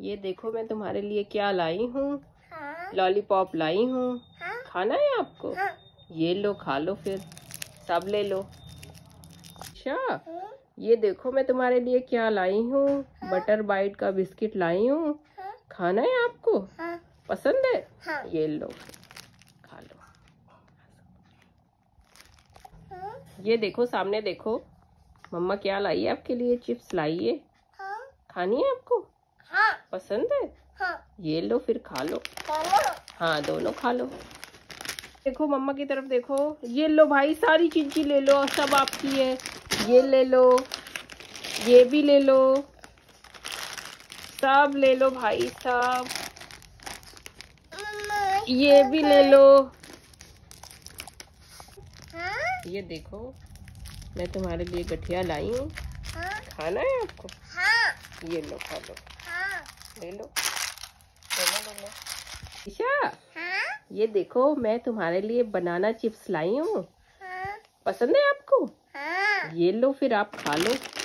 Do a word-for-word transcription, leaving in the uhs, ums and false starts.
ये देखो मैं तुम्हारे लिए क्या लाई हूँ। हाँ? लॉलीपॉप लाई हूँ। हाँ? खाना है आपको? हाँ? ये लो, खा लो, फिर सब ले लो। अच्छा, हाँ? ये देखो मैं तुम्हारे लिए क्या लाई हूँ। हाँ? बटर बाइट का बिस्किट लाई हूँ। हाँ? खाना है आपको? हाँ? पसंद है? हाँ? ये लो, खा लो। हाँ? ये देखो, सामने देखो, मम्मा क्या लाई है आपके लिए। चिप्स लाई है। हाँ? खानी है आपको? हाँ? पसंद है? हाँ? ये लो, फिर खा लो। दोनों? हाँ, दोनों खा लो। देखो मम्मा की तरफ देखो। ये लो भाई, सारी चीज़ें ले लो, सब आपकी है। ये ले लो, ये भी ले लो, सब ले लो भाई, सब। ये भी ले लो। हाँ? ये देखो मैं तुम्हारे लिए गठिया लाई हूँ। हाँ? खाना है आपको? हाँ? ये लो, खा लो। हाँ? ले लो, ले लो, ले लो। ईशा, हाँ? ये देखो मैं तुम्हारे लिए बनाना चिप्स लाई हूँ। हाँ? पसंद है आपको? हाँ? ये लो, फिर आप खा लो।